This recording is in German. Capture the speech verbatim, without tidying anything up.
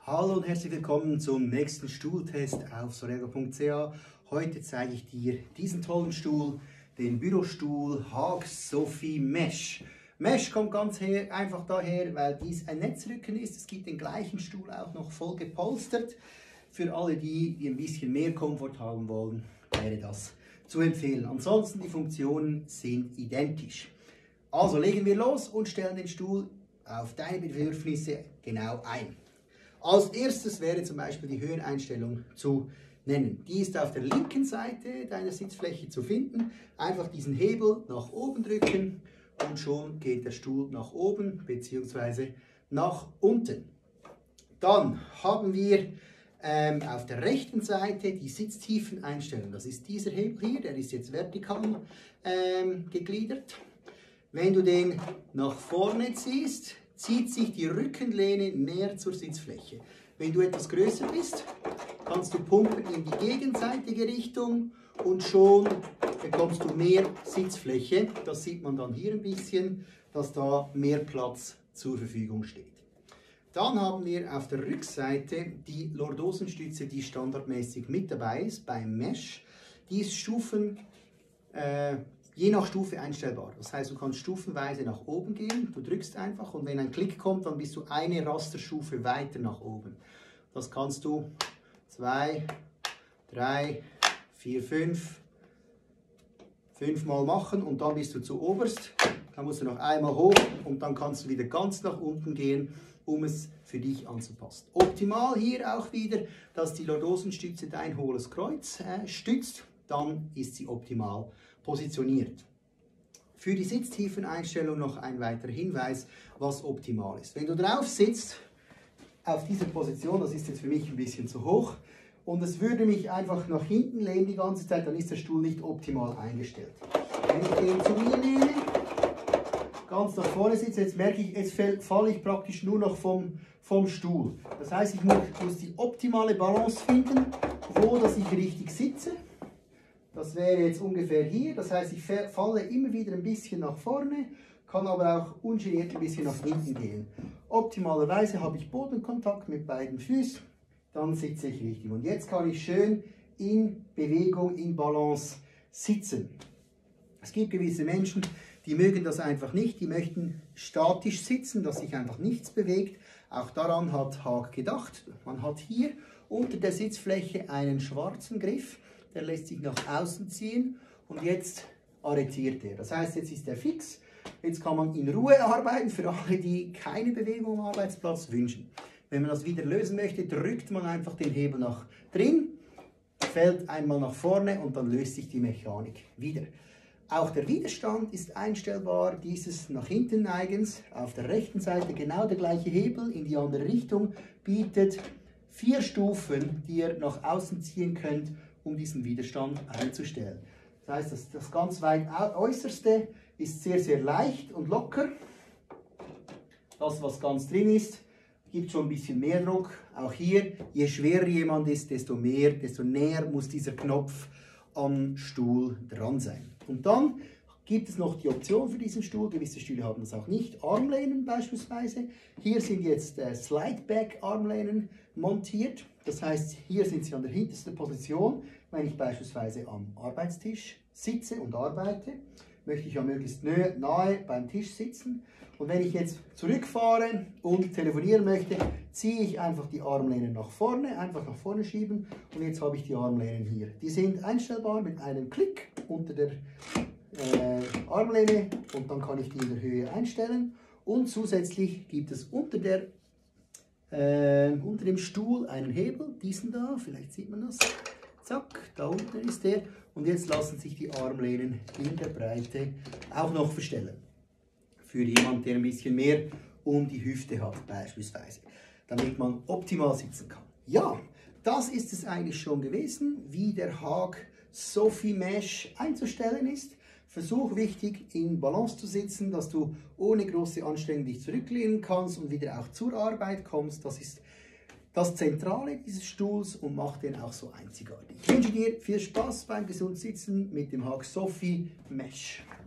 Hallo und herzlich willkommen zum nächsten Stuhltest auf sorego punkt c h. Heute zeige ich dir diesen tollen Stuhl, den Bürostuhl Haag Sophie Mesh. Mesh kommt ganz her, einfach daher, weil dies ein Netzrücken ist. Es gibt den gleichen Stuhl auch noch voll gepolstert. Für alle die, die ein bisschen mehr Komfort haben wollen, wäre das zu empfehlen. Ansonsten die Funktionen sind identisch. Also legen wir los und stellen den Stuhl auf deine Bedürfnisse genau ein. Als erstes wäre zum Beispiel die Höheneinstellung zu nennen. Die ist auf der linken Seite deiner Sitzfläche zu finden. Einfach diesen Hebel nach oben drücken und schon geht der Stuhl nach oben bzw. nach unten. Dann haben wir ähm, auf der rechten Seite die Sitztiefeneinstellung. Das ist dieser Hebel hier, der ist jetzt vertikal ähm, gegliedert. Wenn du den nach vorne ziehst, zieht sich die Rückenlehne näher zur Sitzfläche. Wenn du etwas größer bist, kannst du pumpen in die gegenseitige Richtung und schon bekommst du mehr Sitzfläche. Das sieht man dann hier ein bisschen, dass da mehr Platz zur Verfügung steht. Dann haben wir auf der Rückseite die Lordosenstütze, die standardmäßig mit dabei ist beim Mesh. Die ist Stufen äh, je nach Stufe einstellbar. Das heißt, du kannst stufenweise nach oben gehen, du drückst einfach und wenn ein Klick kommt, dann bist du eine Rasterstufe weiter nach oben. Das kannst du zwei, drei, vier, fünf, fünfmal machen und dann bist du zu oberst. Dann musst du noch einmal hoch und dann kannst du wieder ganz nach unten gehen, um es für dich anzupassen. Optimal hier auch wieder, dass die Lordosenstütze dein hohles Kreuz äh, stützt, dann ist sie optimal positioniert. Für die Sitztiefeneinstellung noch ein weiterer Hinweis, was optimal ist. Wenn du drauf sitzt, auf dieser Position, das ist jetzt für mich ein bisschen zu hoch, und es würde mich einfach nach hinten lehnen die ganze Zeit, dann ist der Stuhl nicht optimal eingestellt. Wenn ich den zu mir nehme, ganz nach vorne sitze, jetzt merke ich, jetzt falle ich praktisch nur noch vom, vom Stuhl. Das heißt, ich muss, muss die optimale Balance finden, wo dass ich richtig sitze. Das wäre jetzt ungefähr hier, das heißt, ich falle immer wieder ein bisschen nach vorne, kann aber auch ungeniert ein bisschen nach hinten gehen. Optimalerweise habe ich Bodenkontakt mit beiden Füßen, dann sitze ich richtig. Und jetzt kann ich schön in Bewegung, in Balance sitzen. Es gibt gewisse Menschen, die mögen das einfach nicht, die möchten statisch sitzen, dass sich einfach nichts bewegt. Auch daran hat Haag gedacht. Man hat hier unter der Sitzfläche einen schwarzen Griff. Der lässt sich nach außen ziehen und jetzt arretiert er. Das heißt, jetzt ist er fix. Jetzt kann man in Ruhe arbeiten, für alle, die keine Bewegung am Arbeitsplatz wünschen. Wenn man das wieder lösen möchte, drückt man einfach den Hebel nach drin, fällt einmal nach vorne und dann löst sich die Mechanik wieder. Auch der Widerstand ist einstellbar, dieses nach hinten neigens. Auf der rechten Seite genau der gleiche Hebel in die andere Richtung, bietet vier Stufen, die ihr nach außen ziehen könnt, um diesen Widerstand einzustellen. Das heißt, das, das ganz weit äußerste ist sehr, sehr leicht und locker. Das, was ganz drin ist, gibt schon ein bisschen mehr Druck. Auch hier, je schwerer jemand ist, desto mehr, desto näher muss dieser Knopf am Stuhl dran sein. Und dann gibt es noch die Option für diesen Stuhl, gewisse Stühle haben das auch nicht, Armlehnen beispielsweise. Hier sind jetzt äh, Slide-Back-Armlehnen montiert. Das heißt, hier sind sie an der hintersten Position. Wenn ich beispielsweise am Arbeitstisch sitze und arbeite, möchte ich ja möglichst nahe beim Tisch sitzen. Und wenn ich jetzt zurückfahre und telefonieren möchte, ziehe ich einfach die Armlehnen nach vorne, einfach nach vorne schieben und jetzt habe ich die Armlehnen hier. Die sind einstellbar mit einem Klick unter der äh, Armlehne und dann kann ich die in der Höhe einstellen. Und zusätzlich gibt es unter der Äh, unter dem Stuhl einen Hebel, diesen da, vielleicht sieht man das, zack, da unten ist der und jetzt lassen sich die Armlehnen in der Breite auch noch verstellen. Für jemanden, der ein bisschen mehr um die Hüfte hat beispielsweise, damit man optimal sitzen kann. Ja, das ist es eigentlich schon gewesen, wie der Haag Sophie Mesh einzustellen ist. Versuch wichtig, in Balance zu sitzen, dass du ohne große Anstrengung dich zurücklehnen kannst und wieder auch zur Arbeit kommst. Das ist das Zentrale dieses Stuhls und macht den auch so einzigartig. Ich wünsche dir viel Spaß beim gesund Sitzen mit dem Haag Sophie Mesh.